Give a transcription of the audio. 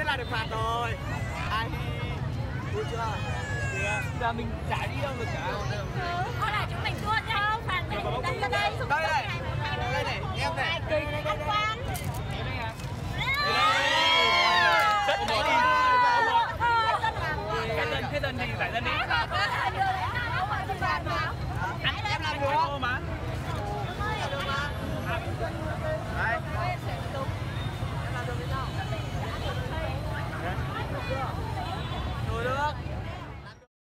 là được phạt rồi. Ai vui chưa? Giờ mình chả đi đâu được cả.